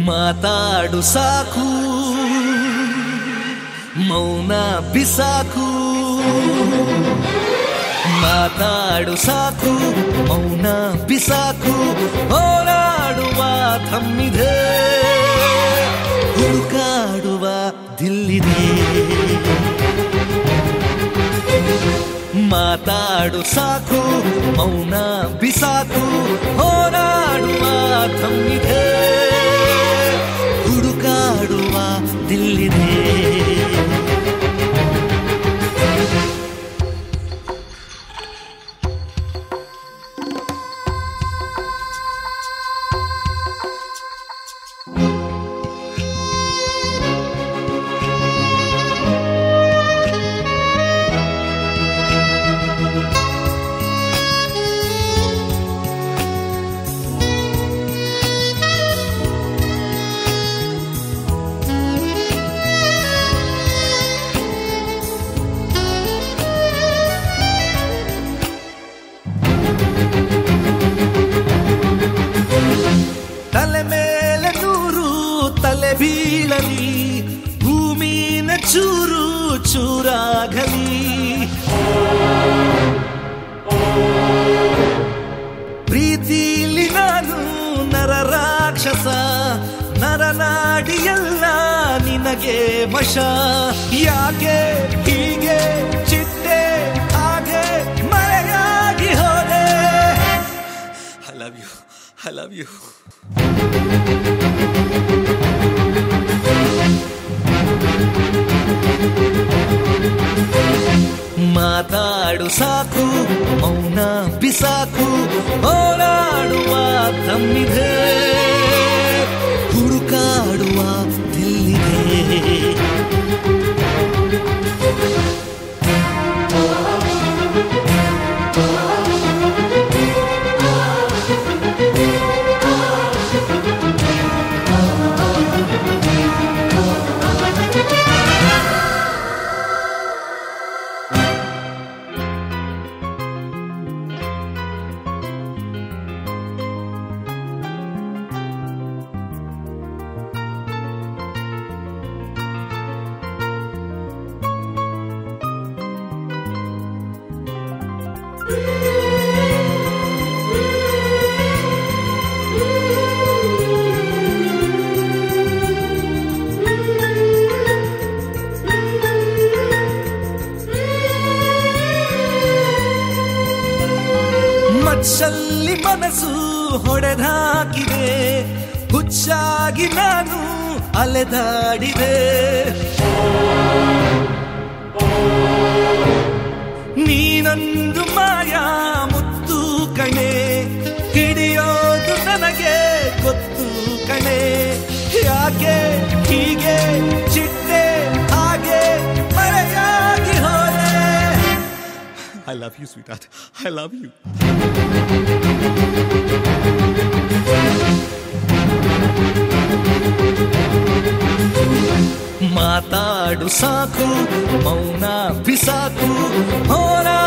ಮಾತಾಡು ಸಾಕು ಮೌನ ಬಿಸಾಕು ಮಾತಾಡು ಸಾಕು ಮೌನ ಬಿಸಾಕು ಹೋರಾಡುವ ಥಮ್ಮಿದೆ ಹುಡುಕಾಡುವ ದಿಲ್ಲಿದೆ ಮಾತಾಡು ಸಾಕು ಮೌನ ಬಿಸಾಕು ಹೋರಾಡುವ ಥಮ್ಮಿದೆ ಹುಡುಕಾಡುವ ದಿಲ್ಲಿದೆ ತಲೆ ಮೇಲೆ ನೂರು ತಲೆ ಬೀಳಲಿ ಭೂಮಿನ ಚೂರು ಚೂರಾಗಲಿ ಪ್ರೀತಿಲಿ ನಾನು ನರ ರಾಕ್ಷಸ ನರನಾಡಿಯಲ್ಲ ನಿನಗೆ ವಶ ಯಾಕೆ ಹೀಗೆ ಚಿಟ್ಟೆ ಹಾಗೆ ಮರೆಯಾಗಿ ಹೋದೆ I love you ಮಾತಾಡು ಸಾಕು ಮೌನ ಬಿಸಾಕು ಹೋರಾಡುವ ತಮ್ಮಿದೆ ಹುಡುಕಾಡುವ ದಿಲ್ಲಿದೆ ಮಚ್ಚಲ್ಲಿ ಮನಸ್ಸು ಹೊಡೆದಾಕಿದೆ ಹುಚ್ಚಾಗಿ ನಾನು ಅಲೆದಾಡಿದೆ ನೀನೊಂದು ಮಾಯಾ ಮುತ್ತು ಕಣೆ ಹಿಡಿಯೋದು ನನಗೆ ಗೊತ್ತು ಕಣೆ ಯಾಕೆ ಹೀಗೆ ಚಿಟ್ಟೆ ಹಾಗೆ ಮರೆಯಾಗಿ ಹೋದೆ I love you sweetheart I love you ಮಾತಾಡು ಸಾಕು ಮೌನ ಬಿಸಾಕು ಹೋರಾಡುವ